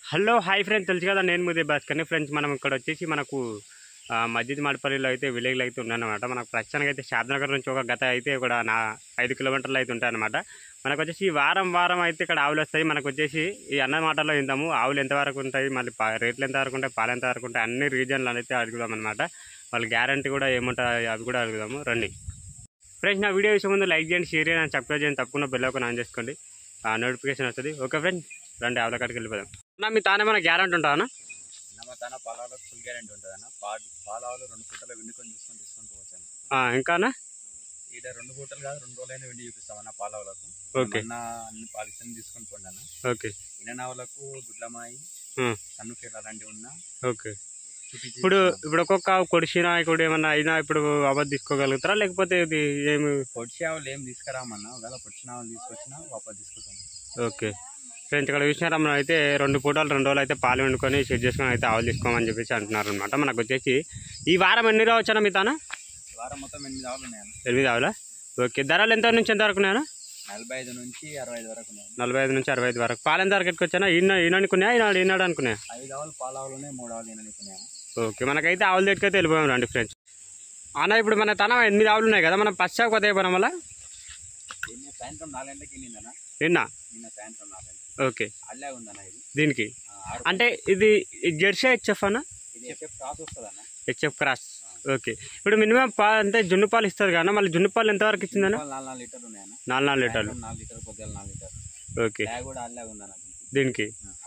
Hello hi friends, తెలుసు కదా నేను ముదే భాస్కర్ని. ఫ్రెండ్స్ మనం ఇక్కడ వచ్చేసి మనకు మస్జిద్ మాడిపల్లిలో అయితే విలేజ్లో అయితే ఉన్నాయన్నమాట. మనకు ప్రస్తుతానికి అయితే షాద్నగర్ నుంచి ఒక గత అయితే ఇక్కడ 5 కిలోమీటర్లు అయితే ఉంటాయన్నమాట. మనకు వచ్చేసి వారం అయితే ఇక్కడ ఆవులు వస్తాయి. మనకు వచ్చేసి ఈ అన్న మాటల్లో ఇందాము ఆవులు ఎంతవరకు ఉంటాయి, మళ్ళీ రేట్లు ఎంతవరకు ఉంటాయి, పాలు ఎంతవరకు ఉంటాయి, అన్ని రీజన్లు అయితే అడుగుదాం అనమాట. వాళ్ళు గ్యారంటీ కూడా ఏముంటాయి అవి కూడా అడుగుదాము రండి. ఫ్రెండ్స్ నా వీడియో చూసే ముందు లైక్ చేయండి, షేర్ చేయండి, సబ్స్క్రైబ్ చేయండి, తప్పకుండా బెల్ ఐకాన్ ఆన్ చేసుకోండి, నోటిఫికేషన్ వస్తుంది. ఓకే ఫ్రెండ్స్ రండి ఆవుల కాడికి వెళ్ళిపోదాం. అన్న మీ తానే మన గ్యారంటీ ఉంటా అన్న? మా తాన పాలలో ఫుల్ గ్యారెంటీ ఉంటుంది అన్న. పాలావులు 2 పూటలు వెండుకొని తీసుకొని పోవచ్చు. ఇంకా ఈడ 2 పూటలు కాదు 2 రోజులైనా వెండి చూపిస్తామన్న పాలావులకు. ఓకే అన్ని పాలిస్తాను తీసుకొని పోండి అన్న. ఓకే ఇననావులకు గుడ్లమాయి సన్ను ఫీల్ అలాంటివి ఉన్నా. ఓకే ఇప్పుడు ఒక్కొక్క కొడిసిన ఇప్పుడు ఏమన్నా అయినా ఇప్పుడు అబద్ధ తీసుకోగలుగుతారా, లేకపోతే ఇది ఏమి పొడిచి ఆవులు ఏం తీసుకురామన్నా? ఒకవేళ పొడిచిన ఆవులు తీసుకొచ్చినా వాపస్ తీసుకుంటాం. ఓకే ఫ్రెండ్స్ ఇక్కడ చూసినారా, మనం అయితే 2 పూటలు 2 రోజులు అయితే పాలు వండుకొని సెట్ చేసుకొని అయితే ఆవులు తీసుకోమని చెప్పేసి అంటున్నారు అనమాట. మనకు వచ్చేసి ఈ వారం ఎన్ని రావచ్చానా మీ తాన? వారం మొత్తం 8 ఆవులు ఉన్నాయన్న. 8 ఆవులా? ఓకే ధరలు ఎంత నుంచి ఎంత వరకు ఉన్నాయా? 45 నుంచి 65 వరకు ఉన్నాయి. 45 నుంచి 65 వరకు. పాలు ఎంత వరకు ఎట్టుకొచ్చానా? ఈనాడు ఈనాడు అనుకున్నాయా? 5 ఆవులు పాలావులునే 3 ఆవులు ఈననుకున్నాయా. ఓకే మనకైతే ఆవులు దగ్గరికి వెళ్ళిపోయాం రండి ఫ్రెండ్స్. అన్న ఇప్పుడు మన తన 8 ఆవులు ఉన్నాయి కదా, మనం పశ్చాకు కొద్దిగా అయిపోయినాం వల్ల సాయంత్రం 4 గంటలకి నిన్న సాయంత్రం 4 గంటలకి. ఓకే అల్లే ఉందన్న. ఇది దీనికి అంటే ఇది జెర్సీ హెచ్ఎఫ్ అన్న? ఇది హెచ్ఎఫ్ క్రాస్ వస్తుంది అన్న. HF cross. ఓకే ఇప్పుడు మినిమం అంటే జున్ను పాలు ఇస్తుంది కానీ మళ్ళీ జున్ను పాలు ఎంతవరకు ఇచ్చిందన్న? 4 లీటర్లు ఉన్నాయన్న. 4 లీటర్లు. 4 లీటర్లు పొద్దున్న 4 లీటర్లు. ఓకే కూడా అల్లే ఉందన్న దీనికి.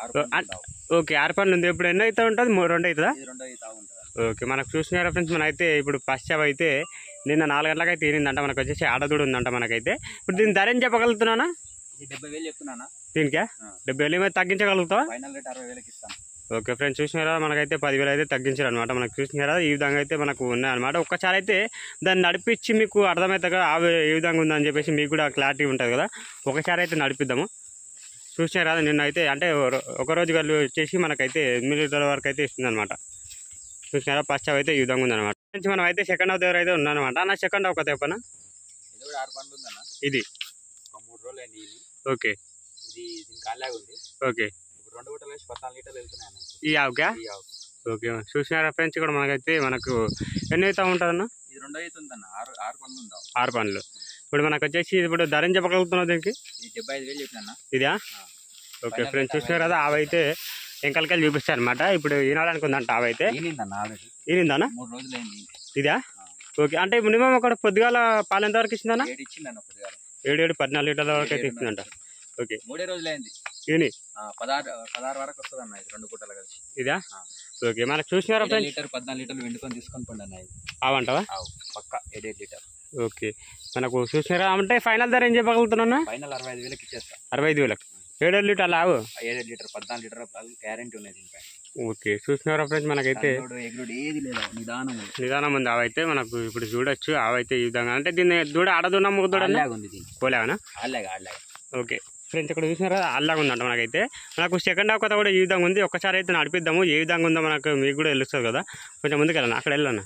ఓకే 6 పనులు ఉంది. ఇప్పుడు ఎన్ని అయితే ఉంటుంది? 2 అవుతుందా? 2 అవుతా ఉంటుంది. ఓకే మనకు చూసినారా ఫ్రెండ్స్, మనైతే ఇప్పుడు పశ్చాప్ అయితే నిన్న 4 గంటలకు అయితే తినిందంట. మనకు వచ్చేసి ఆడదూడు ఉందంట మనకైతే. ఇప్పుడు దీని ధర ఏం చెప్పగలుగుతున్నానా? 70,000 చెప్తున్నా. దీనికా 70,000 ఏమైతే తగ్గించగలుగుతావా? ఫైనల్ రేట్ 60,000కి ఇస్తాను. ఓకే ఫ్రెండ్స్ చూసినారా, మనకైతే 10,000 అయితే తగ్గించారు అనమాట. మనకు చూసినారా ఈ విధంగా అయితే మనకు ఉన్నాయన్నమాట. ఒక్కసారి అయితే దాన్ని నడిపించి మీకు అర్థమవుతుందిగా ఏ విధంగా ఉందని చెప్పేసి మీకు కూడా క్లారిటీ ఉంటుంది కదా. ఒకసారి అయితే నడిపిద్దాము. చూసినారా నిన్న అయితే అంటే ఒకరోజు గల్లు వచ్చేసి మనకైతే 8 లీటర్ల వరకు అయితే ఇస్తుంది అనమాట. చూసినారా పశ్చాప్ అయితే ఈ విధంగా ఉందన్నమాట. మనం అయితే సెకండ్ హాఫ్ దగ్గర అయితే ఉన్నానమాట. నా సెకండ్ హాఫ్ కొత్త చెప్పనా? ఇది కూడా 6 పండ్లు ఉందన్న. ఇది 3 రోజులు అయింది. ఓకే ఇది దీని కాళ్ళగా ఉంది. ఓకే ఇప్పుడు 2 పూటలు వేసి 14 లీటర్లు వెళ్తున్నాయి అన్న ఈ ఆవుకా. ఓకే చూసినారా ఫ్రెండ్స్, కూడా మనకైతే మనకు ఎన్ని అయితే ఉంటుందన్న? ఇది 2 అవుతుందన్న. 6 పండ్లు ఉందా? 6 పండ్లు. ఇప్పుడు మనకు వచ్చేసి ఇప్పుడు ధర ఏం చెప్పగలుగుతున్నావు దీనికి? ఇది 75,000 చెప్పినా. ఇదా? ఓకే ఫ్రెండ్స్ చూసినారు కదా, ఆవైతే ఎంకలకెళ్ళి చూపిస్తారు అనమాట. ఇప్పుడు ఈనాడానికి ఉందంట ఆవైతే. ఈనిందన్నా 3 రోజులు అయింది. ఇదా? ఓకే అంటే మినిమం అక్కడ పొద్దుగాల పాలు ఎంత వరకు ఇచ్చిందన్న? 7 ఇచ్చిందన్న. పొద్దుగాల 7 14 లీటర్ల వరకు అయితే ఇస్తుందంట. ఓకే 3 రోజులు అయింది. ఈని 16 వరకు వస్తుంది అన్న. ఇది 2 పూటలు కలిసి. ఇదా? ఓకే మనకు చూసినారా ఫ్రెండ్స్, లీటర్ 14 లీటర్లు వెండుకొని తీసుకొని పండి అన్న. ఇది అవంటావా? పక్క 7 లీటర్. ఓకే మనకు చూసినారా అంటే ఫైనల్ ధర ఏం చెప్పగలుగుతున్నా? ఫైనల్ 65,000కి ఇచ్చేస్తా. 65,000. 7 లీటర్లు ఆవు 7 లీటర్ 14 లీటర్ గ్యారెంటీ ఉన్నది దీనిపై. ఓకే చూసినారా ఫ్రెండ్స్, మనకైతే ఎగురుడు ఏది లేదా, నిదానం ఉంది ఆవైతే. మనకు ఇప్పుడు చూడొచ్చు ఆవైతే ఈ విధంగా. అంటే దీన్ని దూడ ఆడదున్నా ముగ్గుదూడ పోలేవనా? ఓకే ఫ్రెండ్స్ ఇక్కడ చూసినారా అల్లాగా ఉందంట. మనకైతే మనకు సెకండ్ హాఫ్ కథ కూడా ఈ విధంగా ఉంది. ఒక్కసారి అయితే నడిపిద్దాము, ఏ విధంగా ఉందో మనకు మీకు కూడా తెలుస్తుంది కదా. కొంచెం ముందుకు వెళ్ళాను, అక్కడ వెళ్ళాను.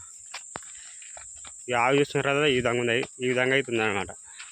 ఈ ఆవు చూసినారు కదా ఈ విధంగా ఉంది, ఈ విధంగా అవుతుంది అనమాట.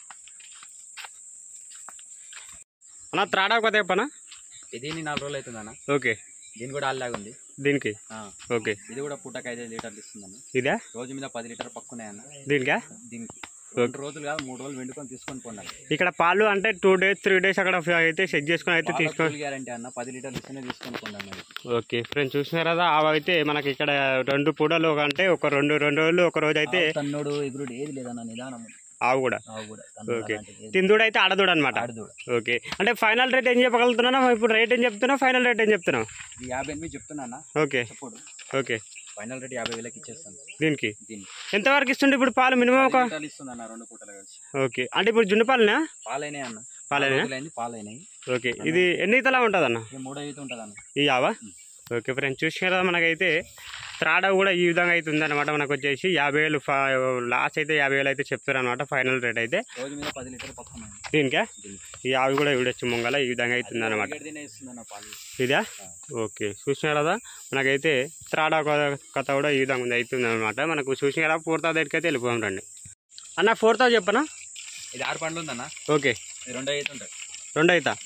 అన్న త్రాడా కొత్త చెప్పనా? ఇది 4 రోజులు అవుతుందన్న. ఓకే దీని కూడా అల్లాగా ఉంది దీనికి. ఓకే ఇది కూడా పూటకి 5 లీటర్లు ఇస్తుందన్న. ఇదా? రోజు మీద 10 లీటర్ పక్కున్నాయన్న దీనికా. దీనికి 2 రోజులు కాదు 3 రోజులు వెండుకొని తీసుకొని పోండి. ఇక్కడ పాలు అంటే 2 days 3 days అక్కడ అయితే సెట్ చేసుకొని అయితే తీసుకోవాలి. గ్యారంటీ అన్న. 10 లీటర్లు ఇస్తేనే తీసుకొని పోండి అన్న. ఓకే ఫ్రెండ్స్ చూసినారు కదా అవి అయితే మనకి ఇక్కడ 2 పూటలు అంటే ఒక 2 రోజులు ఒక రోజు అయితే తన్నుడు ఎగురుడు ఏది లేదన్న. నిదానం ఆవు కూడా. ఓకే తిందూడ అయితే ఆడదూడ అనమాట. ఓకే అంటే ఫైనల్ రేట్ ఏం చెప్పగలుగుతున్నా? ఇప్పుడు రేట్ ఏం చెప్తున్నావు? ఫైనల్ రేట్ ఏం చెప్తున్నావు? 58 చెప్తున్నా. ఓకే ఓకే ఫైనల్ రేట్ 50,000కి ఇచ్చేస్తాను. దీనికి ఎంతవరకు ఇస్తుండే ఇప్పుడు పాలు? మినిమం ఒక ఇస్తుందన్న 2 పూటలు కలిసి. ఓకే అంటే ఇప్పుడు జున్ను పాలనా? పాలైనాయి అన్న. పాలైనాయి. ఓకే ఇది ఎన్ని ఈతలా ఉంటుంది అన్న? 3 ఈత ఉంటుంది అన్న ఈ ఆవా. ఓకే ఫ్రెండ్స్ చూసినారా మనకైతే త్రాడ కూడా ఈ విధంగా అయితే ఉందన్నమాట. మనకు వచ్చేసి 50,000 లాస్ట్ అయితే 50,000 అయితే చెప్తారు అనమాట ఫైనల్ రేట్ అయితే. రోజు మీద 10 లీటర్ పక్కన దీనికా? ఈ ఆవి కూడా ఇవిడొచ్చు ముంగల ఈ విధంగా అవుతుంది అనమాట. ఇదా? ఓకే చూసినారు కదా మనకైతే త్రాడ కథ కూడా ఈ విధంగా అవుతుంది అనమాట. మనకు చూసినారా 4,000 దగ్గరికి అయితే వెళ్ళిపోయాం రండి. అన్న 4,000 చెప్పనా? ఇది 6 పండ్లు ఉందన్న. ఓకే 2 అయితే ఉంటుంది. 2 అవుతా.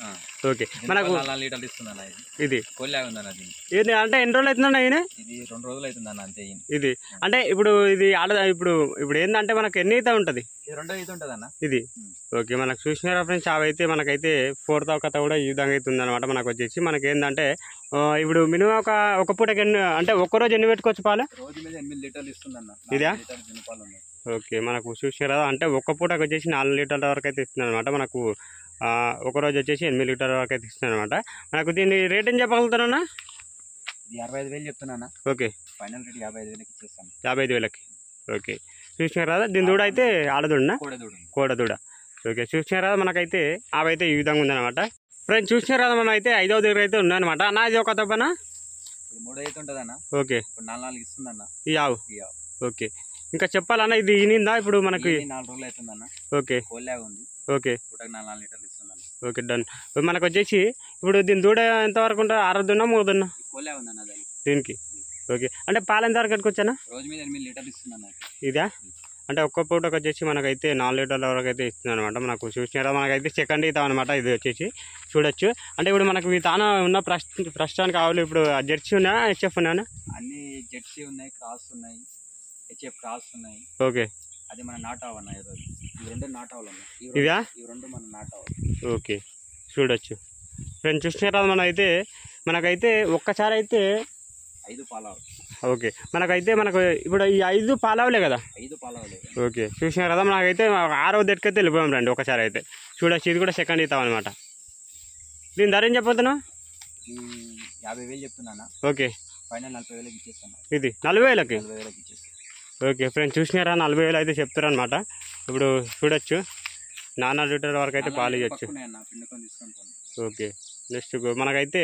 ఓకే మనకు 4 లీటర్లు ఇస్తుందన్న ఇది కోల్లాగా ఉందన్న అది. ఇది అంటే ఎన్ని రోజులు అవుతుందన్న ఈయన ఇది 2 రోజులు అవుతుందన్న అంతే. ఇది అంటే ఇప్పుడు ఇది ఇప్పుడు ఏంటంటే మనకు ఎన్ని అయితే ఉంటుంది ఇది 2 అయితే ఉంటుందన్న ఇది. ఓకే మనకు చూసినారా ఫ్రెండ్స్, అవైతే మనకైతే 4th కథ కూడా ఈ విధంగా అయితే ఉందన్నమాట. మనకు వచ్చేసి మనకి ఏంటంటే ఇప్పుడు మినిమం ఒక పూటకి ఎన్ని అంటే ఒక్కరోజు ఎన్ని పెట్టుకోవచ్చు పాలు? రోజు మీద 8 లీటర్లు ఇస్తుందన్న. ఇదా? జనపాలు ఉన్నాయి. ఓకే మనకు చూసినారా అంటే ఒక్క పూటకి వచ్చేసి 4 లీటర్ల వరకు అయితే ఇస్తుంది అనమాట. మనకు ఒకరోజు వచ్చేసి 8 లీటర్ల వరకు అయితే ఇస్తుంది అనమాట. మనకు దీని రేట్ ఏం చెప్పగలుగుతారన్నా? ఇది 65,000 చెప్తున్నా. ఓకే ఫైనల్ రేట్ 55,000కి ఇచ్చేస్తాను. 55,000కి. ఓకే చూసినారు కదా, దీని దూడ అయితే ఆడదూడనా? కోడదూడ. ఓకే చూసినారు కదా, మనకైతే అవైతే ఈ విధంగా ఉందన్నమాట. ఫ్రెండ్స్ చూసినారు కదా, మనం అయితే 5వ దగ్గర అయితే ఉన్నాయన్నమాట. అన్న ఇది ఒక తప్పనా? 3 అయితే ఉంటుందన్న. ఓకే 4 ఇస్తుందన్న ఈ ఆవు. ఓకే ఇంకా చెప్పాలన్న, ఇది ఈనిందా ఇప్పుడు మనకి? 4 రోజులు అవుతుందన్న. ఓకే కోల్లాగా ఉంది. ఓకే 4 లీటర్లు ఇస్తుందన్న. Okay done. మనకు వచ్చేసి ఇప్పుడు దీని దూడ ఎంతవరకు ఉంటుంది? 6 దున్నా 3 దున్నా కోల్లాగా ఉందన్న దాన్ని దీనికి? ఓకే అంటే పాలు ఎంతవరకు కట్టుకొచ్చానా? రోజు మీద 8 లీటర్లు ఇస్తుందన్న. ఇదా అంటే ఒక్క పూటకు వచ్చేసి మనకైతే 4 లీటర్ల వరకు అయితే ఇస్తుంది అనమాట. మనకు చూసినారా, మనకైతే సెకండ్ ఇస్తాం అనమాట. ఇది వచ్చేసి చూడొచ్చు. అంటే ఇప్పుడు మనకు ఈ తాన ఉన్న ప్రస్తుతానికి ఆవులు ఇప్పుడు జెర్సీ ఉన్నా హెచ్ఎఫ్ ఉన్నాయా? అన్ని జెర్సీ ఉన్నాయి, క్రాస్ ఉన్నాయి, హెచ్ఎఫ్ క్రాస్ ఉన్నాయి. ఓకే అది మన నాటావు అన్న. ఈరోజు ఈ 2 నాటావులు ఉన్నాయి. ఇవా? ఈ 2 మన నాటావు. ఓకే చూడొచ్చు ఫ్రెండ్స్. చూసినారా మనకైతే ఒక్కసారి అయితే 5 పాలావు. ఓకే మనకు ఇప్పుడు ఈ 5 పాలావులే కదా? 5 పాలావులే. ఓకే చూసినారు కదా, మనకైతే 6వ దగ్గరికి వెళ్ళిపోయాం రండి ఒకసారి అయితే. చూడొచ్చు ఇది కూడా సెకండ్ ఇస్తాం అనమాట. దీని ధర ఏం చెప్పబోతున్నావు? 50,000 చెప్తున్నా. ఓకే ఫైనల్ 40,000కి ఇచ్చేస్తాను. ఇది 40,000కి? 40,000కి ఇచ్చేస్తాను. ఓకే ఫ్రెండ్స్ చూసినారా, 40,000 అయితే చెప్తారు అనమాట. ఇప్పుడు చూడొచ్చు 4 లీటర్ల వరకు అయితే పాలు ఇవ్వచ్చు. ఓకే నెక్స్ట్ మనకైతే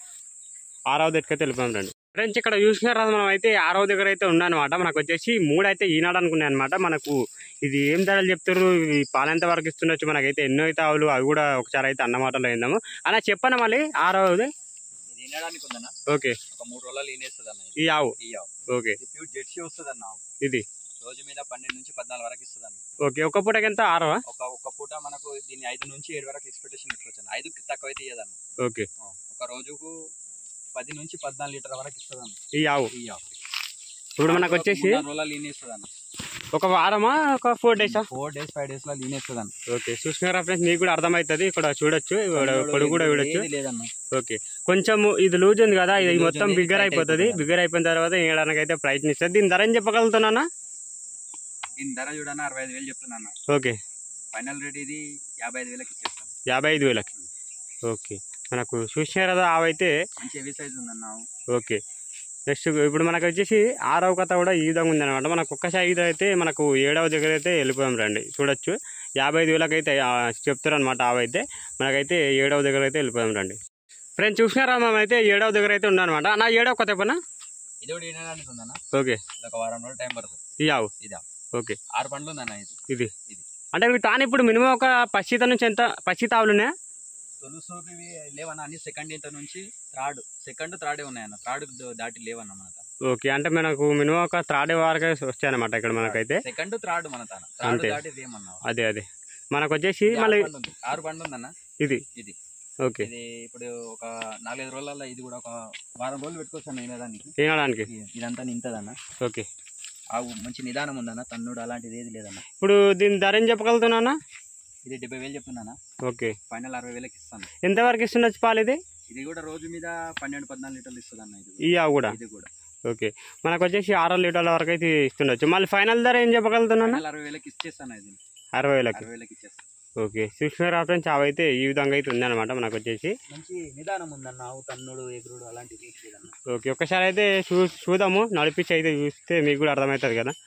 6వ దగ్గరికి అయితే వెళ్ళిపోయాం రండి ఫ్రెండ్స్. ఇక్కడ చూసినారా, మనం అయితే 6వ దగ్గర అయితే ఉన్నాయన్నమాట. మనకు వచ్చేసి 3 అయితే ఈనాడు అనుకున్నాయి అనమాట. మనకు ఇది ఏం ధరలు చెప్తారు, ఈ పాలు ఎంత వరకు ఇస్తుండొచ్చు, మనకైతే ఎన్నో అయితే ఆవులు అవి కూడా ఒకసారి అయితే అన్నమాటలో అయిందాము అలా చెప్పనా మళ్ళీ. 6వది ఇది ఈనాడానికి ఉందన్న. ఓకే ఒక 3 రోజులు ఈనేస్తుంది అన్న ఈ ఆవు. ఓకే ప్యూర్ జెర్సీ వస్తుంది అన్న. ఇది రోజు మీద 12 నుంచి 14 వరకు ఇస్తుంది అన్న. ఓకే ఒక్క పూటకి ఎంత? 6వా? ఒక పూట మనకు దీన్ని 5 నుంచి 7 వరకు ఎక్స్పెక్టేషన్ ఇచ్చుకోవచ్చు. 5కి తక్కువ అయితే ఇయ్యదన్న. ఓకే ఒక రోజుకు 10 నుంచి 14 లీటర్ వరకు ఇస్తుంది అన్న ఈ ఆవు. ఇప్పుడు మనకు వచ్చేసి 3 రోజులు లీనేస్తుంది అన్న. ఒక వారమా ఒక 4 డేసా? 4 డేస్ 5 డేస్ లో లీనేస్తుంది అన్న. ఓకే చూసినారా ఫ్రెండ్స్, మీకు కూడా అర్థమవుతుంది. ఇక్కడ చూడొచ్చు, పొడుగు కూడా చూడొచ్చు. లేదన్న ఓకే కొంచెం ఇది లూజ్ ఉంది కదా, ఇది మొత్తం బిగ్గర్ అయిపోతుంది. బిగ్గర్ అయిపోయిన తర్వాత వేయడానికి అయితే ప్రయత్నిస్తుంది. దీని ధర ఏం చెప్పగలుగుతున్నా? దీని ధర చూడన్నా 65,000 చెప్తున్నా. ఓకే ఫైనల్ రేట్ ఇది 55,000కి ఇచ్చేస్తాను. 55,000కి. ఓకే మనకు చూసినారు కదా, అవైతే మంచి హెవీ సైజ్ ఉందన్న. ఓకే నెక్స్ట్ ఇప్పుడు మనకు వచ్చేసి 6వ కథ కూడా ఈ విధంగా ఉందన్నమాట. మనకు ఒక్కసారి ఇది అయితే మనకు 7వ దగ్గర అయితే వెళ్ళిపోయాం రండి. చూడొచ్చు 55,000కి అయితే చెప్తారు అనమాట. అవైతే మనకైతే 7వ దగ్గర అయితే వెళ్ళిపోయాం రండి ఫ్రెండ్స్. చూసినారా, మనం అయితే 7వ దగ్గర అయితే ఉన్నానమాట. నా 7వ కథ చెప్పనా? ఇది కూడా ఈనాడానికి ఉందన్న. ఓకే ఒక వారం రోజులు టైం పడుతుంది. ఈ ఆవు ఇదా? ఓకే 6 పండ్లు ఉందన్న. ఇది అంటే ఇవి తాను ఇప్పుడు మినిమం ఒక పచ్చిత నుంచి ఎంత పచ్చిత ఆవులు ఉన్నాయా? తొలుసూరివి లేవన్న. అన్ని సెకండ్ ఇంటర్ నుంచి థర్డ్ ఉన్నాయన్న. థర్డ్ దాటి లేవన్న మన. ఓకే అంటే మనకు మినిమం ఒక 3rd వరకు వచ్చాయన్నమాట ఇక్కడ మనకైతే. సెకండ్ థర్డ్ మన తాన. థర్డ్ దాటి ఏమన్నా. అదే మనకు వచ్చేసి మళ్ళీ 6 పండ్లు ఉందన్న. ఇది ఓకే. ఇది ఇప్పుడు ఒక 4-5 రోజులలో ఇది కూడా ఒక వారం రోజులు పెట్టుకోవచ్చు అన్న. తినడానికి ఇదంతా నింతదన్న. ఓకే ఆవు మంచి నిదానం ఉందన్న. తన్నుడు అలాంటిది ఏది లేదన్న. ఇప్పుడు దీని ధర ఏం చెప్పగలుగుతున్నా? ఇది 70,000 చెప్తున్నానా. ఓకే ఫైనల్ 60,000కి ఇస్తాను. ఎంతవరకు ఇస్తుండొచ్చు పాలు? ఇది కూడా రోజు మీద 12-14 లీటర్లు ఇస్తుంది అన్న. ఈ ఆవు కూడా? ఇది కూడా ఓకే మనకు వచ్చేసి 6 లీటర్ల వరకు అయితే ఇస్తుండొచ్చు. మళ్ళీ ఫైనల్ ధర ఏం చెప్పగలుగుతున్నా? 60,000కి ఇచ్చేస్తాను. ఇది 60,000కి ఇచ్చేస్తాను. ఓకే చూసినారా ఫ్రెండ్స్, అవైతే ఈ విధంగా అయితే ఉందన్నమాట. మనకు వచ్చేసి మంచి నిదానం ఉందన్న. ఆవు తన్నుడు ఎగురుడు అలాంటిది. ఓకే ఒకసారి అయితే చూద్దాము, నడిపించి అయితే చూస్తే మీకు కూడా అర్థమవుతుంది కదా.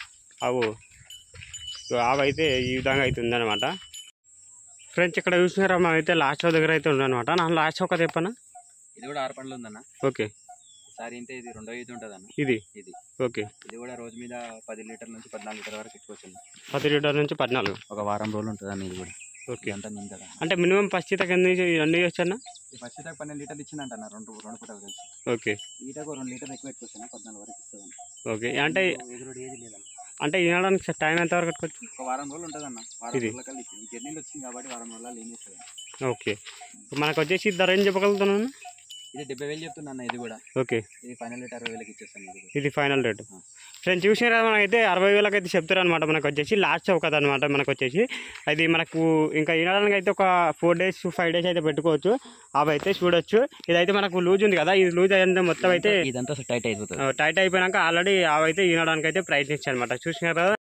అవైతే ఈ విధంగా అయితే ఉందన్నమాట ఫ్రెండ్స్. ఇక్కడ చూసినారా, మనం అయితే లాస్ట్ దగ్గర అయితే ఉందన్నమాట. నా లాస్ట్ ఒక చెప్పనా? ఇది కూడా 6 పండ్లు ఉందన్న. ఓకే సారీ ఇంతే. ఇది 2వ ఈత ఉంటుంది అన్న. ఇది ఓకే. ఇది కూడా రోజు మీద 10 లీటర్ నుంచి 14 లీటర్ వరకు ఎక్కువచ్చు. 10 లీటర్ నుంచి 14 ఒక వారం రోజులు ఉంటుంది అన్న. ఇది కూడా ఓకే అంతా నింతదా. అంటే మినిమం పచ్చితకి అన్ని ఇవ్వచ్చు అన్న. ఈ పచ్చితకి 12 లీటర్లు ఇచ్చిందంట అన్న. రెండు పూటలు కలిసి. ఓకే ఈటకు 2 లీటర్లు ఎక్కువ పెట్టుకోవచ్చు అన్న. 14 వరకు ఇస్తుంది. ఓకే అంటే ఎగురుడు ఏది లేదన్న. అంటే ఈనడానికి టైం ఎంత వరకు పెట్టుకోవచ్చు? ఒక వారం రోజులు ఉంటుంది అన్న. వారం రోజుల కలిసి ఈ జర్నీలు వచ్చింది కాబట్టి వారం రోజులు లేనిస్తుంది. ఓకే మనకు వచ్చేసి ధర ఏం చెప్పగలుగుతున్నాను? ఇది 70,000 చెప్తున్నా అన్న. ఇది కూడా ఓకే. ఇది ఫైనల్ రేట్ 60,000కి ఇచ్చేస్తాను. ఇది ఫైనల్ రేటు. ఫ్రెండ్స్ చూసిన కదా మనకైతే 60,000కి అయితే చెప్తారు అనమాట. మనకు వచ్చేసి లాస్ట్ చౌక అనమాట. మనకు వచ్చేసి అది మనకు ఇంకా ఈనడానికి అయితే ఒక 4 days 5 days అయితే పెట్టుకోవచ్చు. అవి అయితే చూడొచ్చు. ఇదైతే మనకు లూజ్ ఉంది కదా, ఇది లూజ్ అయితే మొత్తం అయితే ఇదంతా టైట్ అయిపోతుంది. టైట్ అయిపోయినాక ఆల్రెడీ అవి అయితే ఈనడానికి అయితే ప్రయత్నించాయి అనమాట. చూసినారు కదా.